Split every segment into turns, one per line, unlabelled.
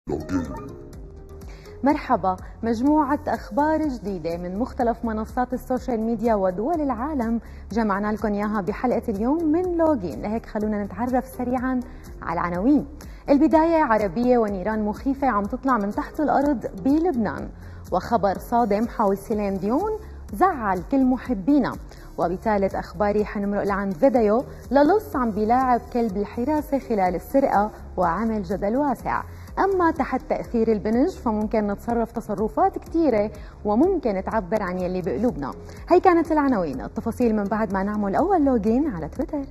مرحبا، مجموعة أخبار جديدة من مختلف منصات السوشيال ميديا ودول العالم جمعنا لكم إياها بحلقة اليوم من لوجين. لهيك خلونا نتعرف سريعا على العناوين. البداية عربية ونيران مخيفة عم تطلع من تحت الأرض بلبنان، وخبر صادم حول سيلين ديون زعل كل محبينا. وبثالث أخباري حنمرق لعند فيديو للص عم بيلاعب كلب الحراسة خلال السرقة وعمل جدل واسع. أما تحت تأثير البنج فممكن نتصرف تصرفات كثيرة وممكن تعبر عن يلي بقلوبنا. هي كانت العناوين، التفاصيل من بعد ما نعمل أول لوجين على تويتر.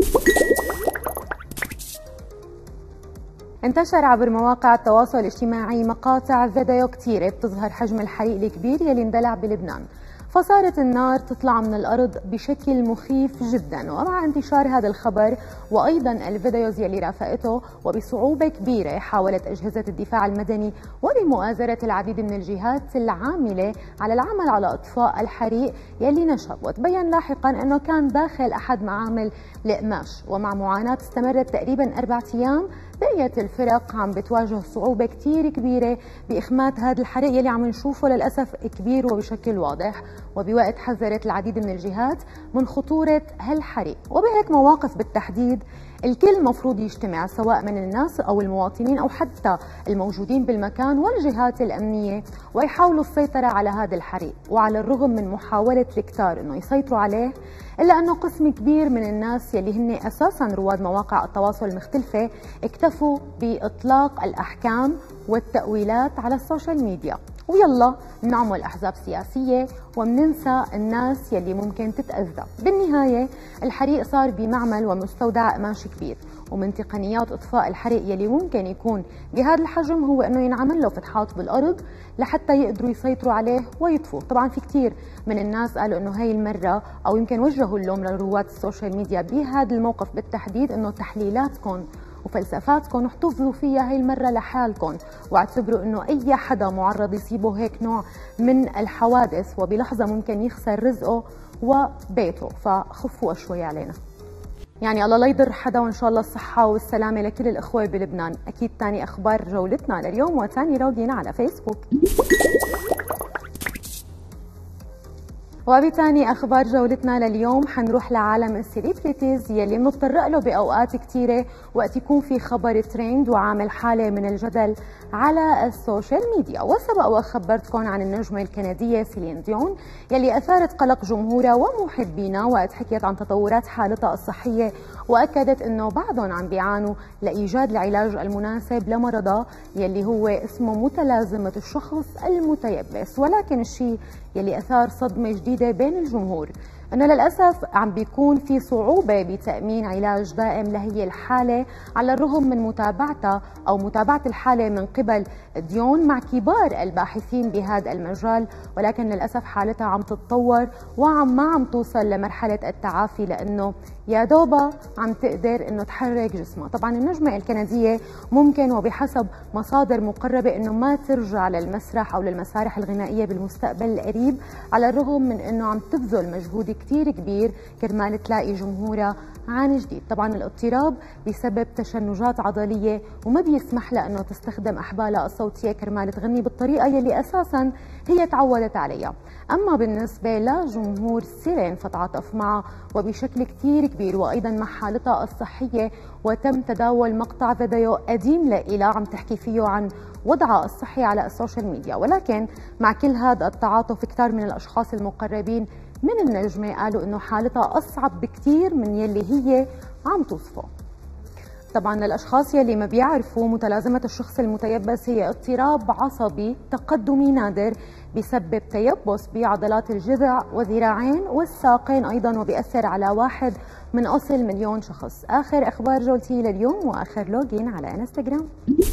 انتشر عبر مواقع التواصل الاجتماعي مقاطع فيديو كثيرة بتظهر حجم الحريق الكبير يلي اندلع بلبنان، فصارت النار تطلع من الأرض بشكل مخيف جدا. ومع انتشار هذا الخبر وأيضا الفيديوز يلي رافقته وبصعوبة كبيرة حاولت أجهزة الدفاع المدني وبمؤازرة العديد من الجهات العاملة على العمل على إطفاء الحريق يلي نشب. وتبين لاحقا أنه كان داخل أحد معامل القماش، ومع معاناة استمرت تقريبا 4 أيام بقيت الفرق عم بتواجه صعوبة كتير كبيرة بإخماد هذا الحريق يلي عم نشوفه للأسف كبير وبشكل واضح. وبوقت حذرت العديد من الجهات من خطورة هالحريق، وبهيك مواقف بالتحديد الكل مفروض يجتمع، سواء من الناس أو المواطنين أو حتى الموجودين بالمكان والجهات الأمنية، ويحاولوا السيطرة على هذا الحريق. وعلى الرغم من محاولة الكتار أنه يسيطروا عليه، إلا أنه قسم كبير من الناس يلي هن أساساً رواد مواقع التواصل المختلفة اكتفوا بإطلاق الأحكام والتأويلات على السوشيال ميديا، ويلا بنعمل أحزاب سياسية وبننسى الناس يلي ممكن تتأذى. بالنهاية الحريق صار بمعمل ومستودع قماش كبير، ومن تقنيات إطفاء الحريق يلي ممكن يكون بهذا الحجم هو أنه ينعمل له فتحات بالأرض لحتى يقدروا يسيطروا عليه ويطفوه. طبعا في كثير من الناس قالوا أنه هاي المرة أو يمكن وجهوا اللوم لرواد السوشيال ميديا بهذا الموقف بالتحديد، أنه تحليلاتكم وفلسفاتكم احتفظوا فيها هاي المرة لحالكم، واعتبروا انه اي حدا معرض يصيبه هيك نوع من الحوادث وبلحظة ممكن يخسر رزقه وبيته، فخفوا شوي علينا. يعني الله لا يضر حدا، وان شاء الله الصحة والسلامة لكل الاخوة بلبنان. اكيد تاني اخبار جولتنا لليوم وتاني لوجينا على فيسبوك. وبتاني أخبار جولتنا لليوم حنروح لعالم السيليبريتيز يلي بنتطرق له بأوقات كتيرة وقت يكون في خبر ترند وعامل حالة من الجدل على السوشيال ميديا. وسبق وخبرتكم عن النجمة الكندية سيلين ديون يلي أثارت قلق جمهورها ومحبينا وقت حكيت عن تطورات حالتها الصحية، وأكدت أنه بعضهم عم بيعانوا لإيجاد العلاج المناسب لمرضها يلي هو اسمه متلازمة الشخص المتيبس. ولكن الشيء يلي أثار صدمة جديدة بين الجمهور أنه للأسف عم بيكون في صعوبة بتأمين علاج دائم لهي الحالة، على الرغم من متابعتها أو متابعة الحالة من قبل ديون مع كبار الباحثين بهذا المجال. ولكن للأسف حالتها عم تتطور ما عم توصل لمرحلة التعافي، لأنه يا دوبا عم تقدر انه تحرك جسمها. طبعا النجمة الكندية ممكن وبحسب مصادر مقربة انه ما ترجع للمسرح او للمسارح الغنائية بالمستقبل القريب، على الرغم من انه عم تبذل مجهود كتير كبير كرمال تلاقي جمهورها عن جديد. طبعا الاضطراب بسبب تشنجات عضلية وما بيسمح لها انه تستخدم احبالها الصوتية كرمال تغني بالطريقة يلي اساسا هي تعودت عليها. اما بالنسبة لجمهور سيلين فتعاطف معها وبشكل كتير كبير وايضا مع حالتها الصحية، وتم تداول مقطع فيديو قديم لإلها عم تحكي فيه عن وضعها الصحي على السوشيال ميديا. ولكن مع كل هذا التعاطف كتار من الاشخاص المقربين من النجمة قالوا انه حالتها اصعب بكتير من يلي هي عم توصفه. طبعا للاشخاص يلي ما بيعرفوا، متلازمة الشخص المتيبس هي اضطراب عصبي تقدمي نادر بسبب تيبس بعضلات الجذع والذراعين والساقين ايضا، وبيأثر على 1 من أصل 1,000,000 شخص. اخر اخبار جولتي لليوم واخر لوجين على انستغرام.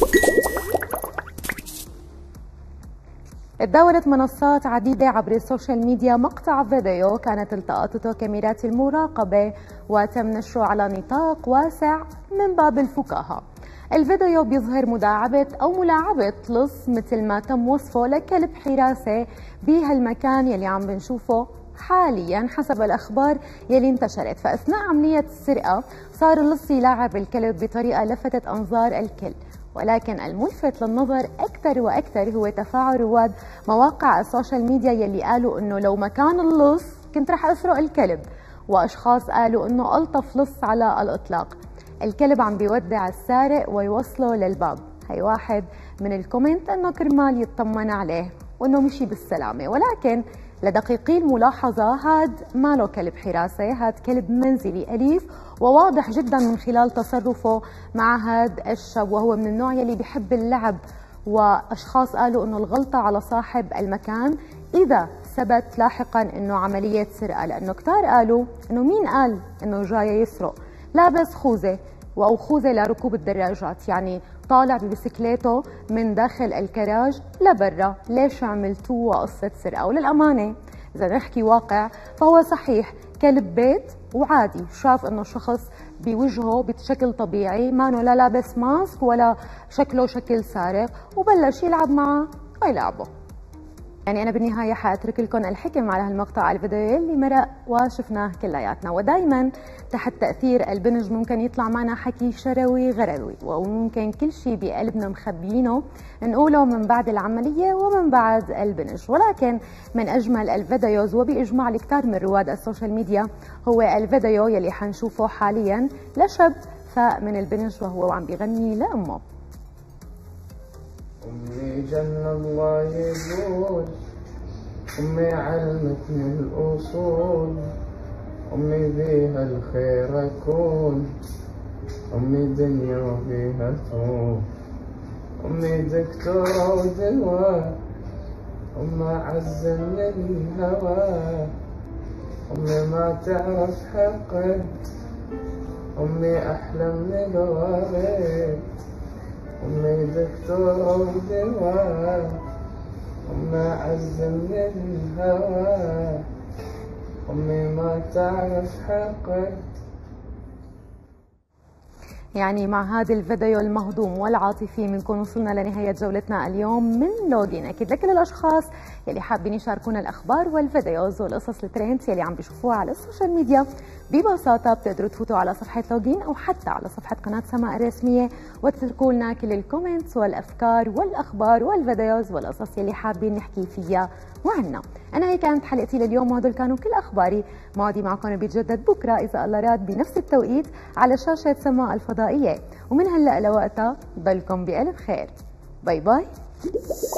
تداولت منصات عديدة عبر السوشيال ميديا مقطع فيديو كانت التقطته كاميرات المراقبة وتم نشره على نطاق واسع من باب الفكاهة. الفيديو بيظهر مداعبة أو ملاعبة لص مثل ما تم وصفه لكلب حراسة بهالمكان يلي عم بنشوفه حاليا حسب الأخبار يلي انتشرت. فأثناء عملية السرقة صار اللص يلاعب الكلب بطريقة لفتت أنظار الكل، ولكن الملفت للنظر أكثر وأكثر هو تفاعل رواد مواقع السوشيال ميديا يلي قالوا إنه لو مكان اللص كنت رح أسرق الكلب، وأشخاص قالوا إنه ألطف لص على الإطلاق، الكلب عم بيودع السارق ويوصله للباب. هي واحد من الكومنت إنه كرمال يطمن عليه وإنه مشي بالسلامة، ولكن لدقيقي الملاحظة هاد ما له كلب حراسة، هاد كلب منزلي أليف وواضح جدا من خلال تصرفه مع هاد الشاب، وهو من النوع يلي بيحب اللعب. وأشخاص قالوا إنه الغلطة على صاحب المكان إذا ثبت لاحقا إنه عملية سرقة، لأنه كتار قالوا إنه مين قال إنه جاي يسرق؟ لابس خوذة أو خوذة لركوب الدراجات، يعني طالع ببسكليته من داخل الكراج لبرا، ليش عملتوه قصة سرقة؟ وللأمانة إذا نحكي واقع فهو صحيح كلب بيت وعادي، شاف إنه شخص بوجهه بشكل طبيعي مانو لا لابس ماسك ولا شكله شكل سارق وبلش يلعب معه ويلعبه. يعني أنا بالنهاية حأترك لكم الحكم على هالمقطع الفيديو اللي مرق وشفناه كلياتنا. ودايما تحت تأثير البنج ممكن يطلع معنا حكي شروي غروي، وممكن كل شيء بقلبنا مخبيينه نقوله من بعد العملية ومن بعد البنج. ولكن من أجمل الفيديوز وبإجماع الكثار من رواد السوشيال ميديا هو الفيديو يلي حنشوفه حاليا لشاب فاق من البنج وهو عم بيغني لأمه.
أمي جنة الله يقول، أمي علمتني الأصول، أمي بيها الخير أكون، أمي دنيا وبيها تموت، أمي دكتورة ودواء، أمي أعز من الهوى، أمي ما تعرف حقك، أمي أحلى من الورد، أمي دكتورة ودواء، أمي أعز من الهوى، أمي ما تعرف حقك.
يعني مع هذا الفيديو المهضوم والعاطفي بنكون وصلنا لنهاية جولتنا اليوم من لوجين. أكيد لكل الأشخاص يلي حابين يشاركونا الأخبار والفيديوز والقصص الترند يلي عم بيشوفوها على السوشيال ميديا ببساطة بتقدروا تفوتوا على صفحة لوجين أو حتى على صفحة قناة سماء الرسمية وتتركوا لنا كل الكومنتس والأفكار والأخبار والفيديوز والقصص يلي حابين نحكي فيها وعنا. أنا هي كانت حلقتي لليوم وهدول كانوا كل أخباري. موعدي معكم بيتجدد بكرة إذا الله راد بنفس التوقيت على شاشة سماء الفضائية، ومن هلأ لوقتها ضلكم بألف خير. باي باي.